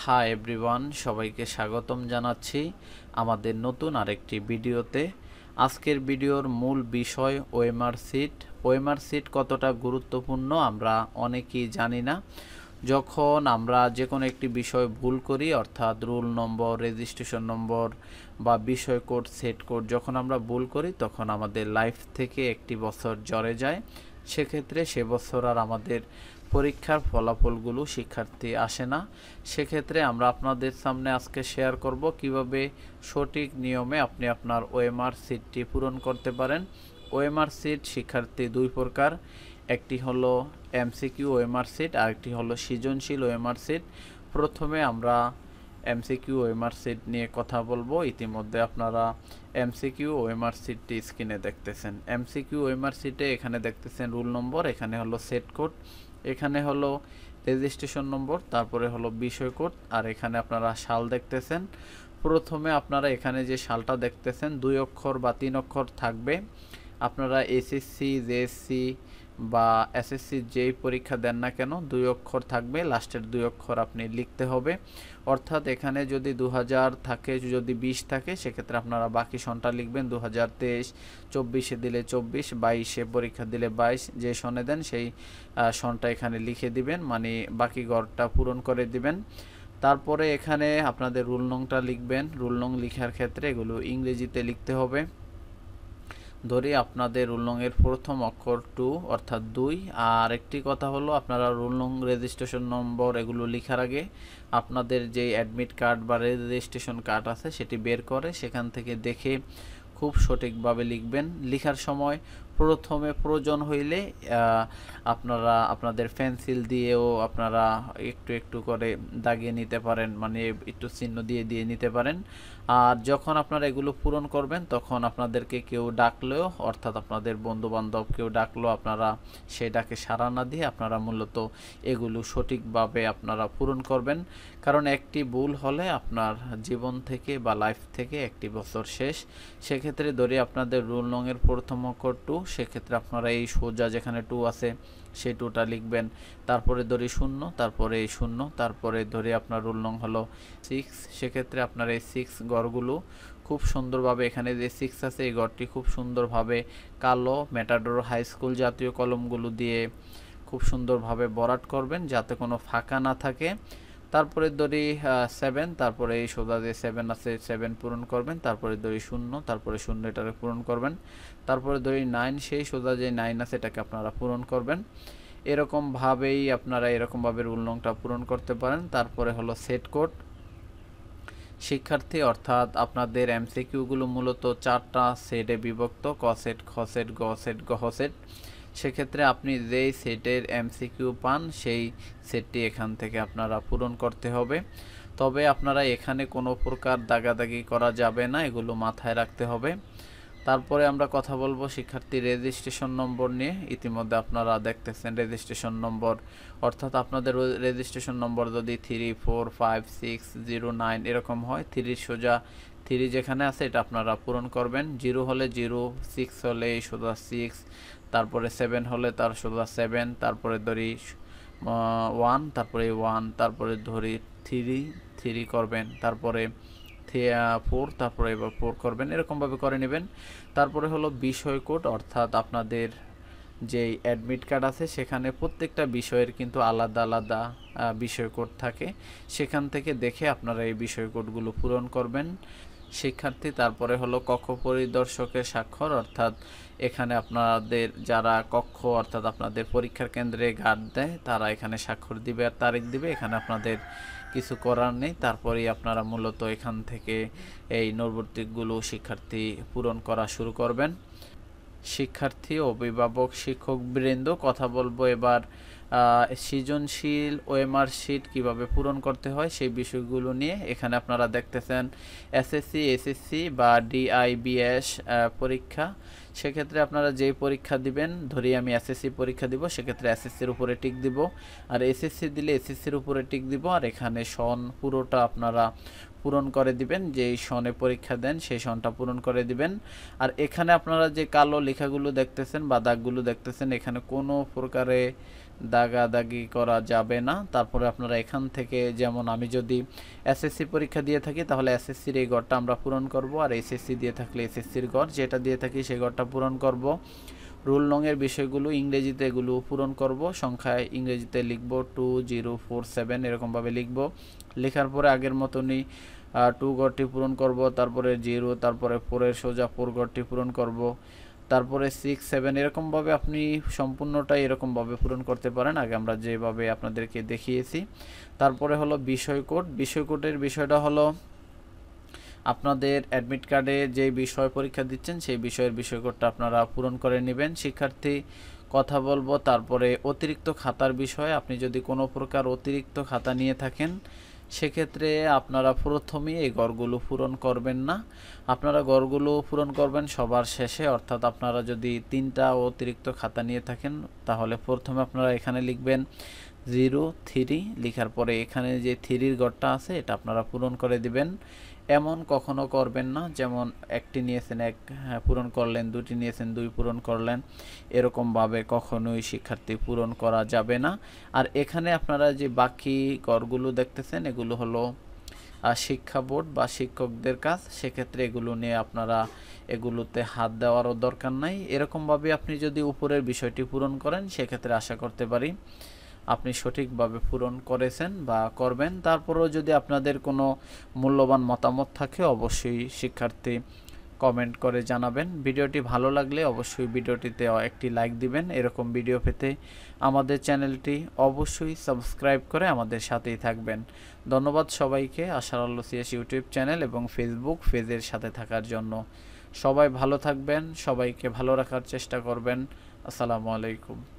Hi everyone, সবাইকে স্বাগতম জানাচ্ছি আমাদের নতুন আরেকটি ভিডিওতে। আজকের ভিডিওর মূল বিষয় ওএমআর সিট। ওএমআর সিট কতটা গুরুত্বপূর্ণ আমরা অনেকেই জানি না। যখন আমরা যে কোনো একটি বিষয় ভুল করি, অর্থাৎ রুল নম্বর, রেজিস্ট্রেশন নম্বর বা বিষয় কোড, সেট কোড যখন আমরা ভুল করি, তখন আমাদের লাইফ থেকে একটি বছর জড়ে যায়। সেক্ষেত্রে সে বছর আর আমাদের পরীক্ষার ফলাফলগুলো শিক্ষার্থী আসে না। সেক্ষেত্রে আমরা আপনাদের সামনে আজকে শেয়ার করব কিভাবে সঠিক নিয়মে আপনি আপনার ওএমআর সিটটি পূরণ করতে পারেন। ওএমআর সিট শিক্ষার্থী দুই প্রকার, একটি হলো এমসিকিউ ওএমআর সিট, আরেকটি হলো সৃজনশীল ওএমআর সিট। প্রথমে আমরা এমসিকিউ ওএমআর সিট নিয়ে কথা বলবো। ইতিমধ্যে আপনারা এমসিকিউ ওএমআর সিটটি স্ক্রিনে দেখতেছেন। এমসিকিউ ওএমআর সিটে এখানে দেখতেছেন রুল নম্বর, এখানে হলো সেট কোড, এখানে হলো রেজিস্ট্রেশন নম্বর, তারপরে হলো বিষয় কোড, আর এখানে আপনারা সাল দেখতেছেন। প্রথমে আপনারা এখানে যে সালটা দেখতেছেন 2 অক্ষর বা 3 অক্ষর থাকবে। আপনারা এসএসসি, জেএসসি বা এসএসসি যেই পরীক্ষা দেন না কেন 2 অক্ষর থাকবে, লাস্টের 2 অক্ষর আপনি লিখতে হবে। অর্থাৎ এখানে যদি 2000 থাকে, যদি 20 থাকে, সেক্ষেত্রে আপনারা বাকি সনটা লিখবেন 2023, 24-এ দিলে 24, 22-এ পরীক্ষা দিলে 22, যে সনে দেন সেই সনটা এখানে লিখে দিবেন, মানে বাকি ঘরটা পূরণ করে দিবেন। তারপরে এখানে আপনাদের রুল নংটা লিখবেন। রুল নং লেখার ক্ষেত্রে এগুলো ইংরেজিতে লিখতে হবে। ধরি আপনাদের রুল নং এর প্রথম অক্ষর 2 অর্থাৎ 2। আর একটি কথা হলো, আপনারা রুল নং, রেজিস্ট্রেশন নম্বর এগুলো লেখার আগে আপনাদের যে অ্যাডমিট কার্ড বা রেজিস্ট্রেশন কার্ড আছে সেটি বের করে সেখান থেকে দেখে খুব সঠিকভাবে লিখবেন। লেখার সময় প্রথমে প্রয়োজন হইলে আপনারা আপনাদের পেন্সিল দিয়েও আপনারা একটু একটু করে দাগিয়ে নিতে পারেন, মানে একটু চিহ্ন দিয়ে দিয়ে নিতে পারেন। আর যখন আপনারা এগুলো পূরণ করবেন তখন আপনাদেরকে কেউ ডাকলেও, অর্থাৎ আপনাদের বন্ধু বান্ধব কেউ ডাকলো, আপনারা সেটাকে সাড়া না দিয়ে আপনারা মূলত এগুলো সঠিকভাবে আপনারা পূরণ করবেন। কারণ একটি ভুল হলে আপনার জীবন থেকে বা লাইফ থেকে একটি বছর শেষ। সেক্ষেত্রে ধরি আপনাদের রুল নং এর প্রথম অক্ষর 2, সেক্ষেত্রে আপনারা এই সোজা যেখানে 2 আছে সেই 2টা লিখবেন। তারপরে ধরি 0, তারপরে এই 0, তারপরে ধরি আপনার রুল নং হলো 6, সেক্ষেত্রে আপনার এই 6 ঘরগুলো খুব সুন্দরভাবে, এখানে যে 6 আছে এই ঘরটি খুব সুন্দরভাবে কালো ম্যাটাডোর হাই স্কুল জাতীয় কলমগুলো দিয়ে খুব সুন্দরভাবে ভরাট করবেন যাতে কোনো ফাঁকা না থাকে। তারপরে ধরি 7, তারপরে এই সোজা যে 7 আছে 7 পূরণ করবেন। তারপরে ধরি 0, তারপরে 0 এটাকে পূরণ করবেন। তারপরে ধরি 9, সেই সোজা যে 9 আছে এটাকে আপনারা পূরণ করবেন। এরকমভাবেই আপনারা এরকমভাবে রুল নংটা পূরণ করতে পারেন। তারপরে হলো সেট কোড। শিক্ষার্থী, অর্থাৎ আপনাদের এমসিকিউগুলো মূলত 4টা সেটে বিভক্ত: ক সেট, খ সেট, গ সেট, গহ সেট। সেক্ষেত্রে আপনি যেই সেটের এমসিকিউ পান সেই সেটটি এখান থেকে আপনারা পূরণ করতে হবে। তবে আপনারা এখানে কোনো প্রকার দাগাদাগি করা যাবে না, এগুলো মাথায় রাখতে হবে। তারপরে আমরা কথা বলবো শিক্ষার্থী রেজিস্ট্রেশন নম্বর নিয়ে। ইতিমধ্যে আপনারা দেখতেছেন রেজিস্ট্রেশন নম্বর, অর্থাৎ আপনাদের রেজিস্ট্রেশন নম্বর যদি 3, 4, 5, 6, 0, 9 এরকম হয়, 3 সোজা 3 যেখানে আছে এটা আপনারা পূরণ করবেন। 0 হলে 0, 6 হলে এই সোজা 6, তারপরে 7 হলে তার সোজা 7, তারপরে ধরি 1, তারপরে 1, তারপরে ধরি 3 করবেন, তারপরে 4, তারপরে এবার 4 করবেন, এরকমভাবে করে নেবেন। তারপরে হলো বিষয় কোড, অর্থাৎ আপনাদের যেই অ্যাডমিট কার্ড আছে সেখানে প্রত্যেকটা বিষয়ের কিন্তু আলাদা আলাদা বিষয় কোড থাকে, সেখান থেকে দেখে আপনারা এই বিষয় কোডগুলো পূরণ করবেন শিক্ষার্থী। তারপরে হলো কক্ষ পরিদর্শকের স্বাক্ষর, অর্থাৎ এখানে আপনাদের যারা কক্ষ, অর্থাৎ আপনাদের পরীক্ষার কেন্দ্রে গার্ড দেয় তারা এখানে স্বাক্ষর দিবে আর তারিখ দিবে, এখানে আপনাদের কিছু করার নেই। তারপরেই আপনারা মূলত এখান থেকে এই নৈর্ব্যক্তিকগুলো শিক্ষার্থী পূরণ করা শুরু করবেন। শিক্ষার্থী, অভিভাবক, শিক্ষক বৃন্দ, কথা বলবো এবার সৃজনশীল ওএমআর শিট কিভাবে পূরণ করতে হয় সেই বিষয়গুলো নিয়ে। এখানে আপনারা দেখতেছেন এসএসসি, এসএসসি বা ডিআইবিএস পরীক্ষা। সেক্ষেত্রে আপনারা যেই পরীক্ষা দিবেন, ধরি আমি এসএসসি পরীক্ষা দিব, সেক্ষেত্রে এসএসসির উপরে টিক দিব, আর এসএসসি দিলে এসএসসির উপরে টিক দিব। আর এখানে সন পুরোটা আপনারা পূরণ করে দিবেন, যেই সনে পরীক্ষা দেন সেই সনটা পূরণ করে দিবেন। আর এখানে আপনারা যে কালো লেখাগুলো দেখতেছেন বা দাগগুলো দেখতেছেন, এখানে কোনো প্রকারে দাগাদাগি করা যাবে না। তারপরে আপনারা এখান থেকে, যেমন আমি যদি এসএসসি পরীক্ষা দিয়ে থাকি তাহলে এসএসসির এই ঘরটা আমরা পূরণ করব, আর এসএসসি দিয়ে থাকলে এসএসসির ঘর যেটা দিয়ে থাকি সেই ঘরটা পূরণ করব। রুল নংয়ের বিষয়গুলো ইংরেজিতে এগুলো পূরণ করব, সংখ্যায় ইংরেজিতে লিখব 2047 এরকমভাবে লিখব। লেখার পরে আগের মতনই 2 ঘরটি পূরণ করব, তারপরে 0, তারপরে 4 সোজা 4 ঘরটি পূরণ করব, তারপরে 6, 7 এরকমভাবে আপনি সম্পূর্ণটাই এরকমভাবে পূরণ করতে পারেন, আগে আমরা যেভাবে আপনাদেরকে দেখিয়েছি। তারপরে হলো বিষয় কোড। বিষয় কোডের বিষয়টা হলো আপনাদের অ্যাডমিট কার্ডে যে বিষয় পরীক্ষা দিচ্ছেন সেই বিষয়ের বিষয় কোডটা আপনারা পূরণ করে নেবেন। শিক্ষার্থী কথা বলবো তারপরে অতিরিক্ত খাতার বিষয়ে, আপনি যদি কোনো প্রকার অতিরিক্ত খাতা নিয়ে থাকেন সেক্ষেত্রে আপনারা প্রথমেই এই ঘরগুলো পূরণ করবেন না, আপনারা ঘরগুলো পূরণ করবেন সবার শেষে। অর্থাৎ আপনারা যদি 3টা অতিরিক্ত খাতা নিয়ে থাকেন তাহলে প্রথমে আপনারা এখানে লিখবেন 0, 3, লেখার পরে এখানে যে 3-র ঘরটা আছে এটা আপনারা পূরণ করে দিবেন। এমন কখনো করবেন না যেমন একটি নিয়েছেন 1 পূরণ করলেন, 2টি নিয়েছেন 2 পূরণ করলেন, এরকমভাবে কখনোই শিক্ষার্থী পূরণ করা যাবে না। আর এখানে আপনারা যে বাকি ঘরগুলো দেখতেছেন এগুলো হলো শিক্ষা বোর্ড বা শিক্ষকদের কাজ, সেক্ষেত্রে এগুলো নিয়ে আপনারা এগুলোতে হাত দেওয়ারও দরকার নাই। এরকমভাবে আপনি যদি উপরের বিষয়টি পূরণ করেন সেক্ষেত্রে আশা করতে পারি আপনি সঠিকভাবে পূরণ করেছেন বা করবেন। তারপরেও যদি আপনাদের কোনো মূল্যবান মতামত থাকে অবশ্যই শিক্ষার্থী কমেন্ট করে জানাবেন। ভিডিওটি ভালো লাগলে অবশ্যই ভিডিওটিতে একটি লাইক দিবেন। এরকম ভিডিও পেতে আমাদের চ্যানেলটি অবশ্যই সাবস্ক্রাইব করে আমাদের সাথেই থাকবেন। ধন্যবাদ সবাইকে আশার আলো সিএস ইউটিউব চ্যানেল এবং ফেসবুক পেজের সাথে থাকার জন্য। সবাই ভালো থাকবেন, সবাইকে ভালো রাখার চেষ্টা করবেন। আসসালামু আলাইকুম।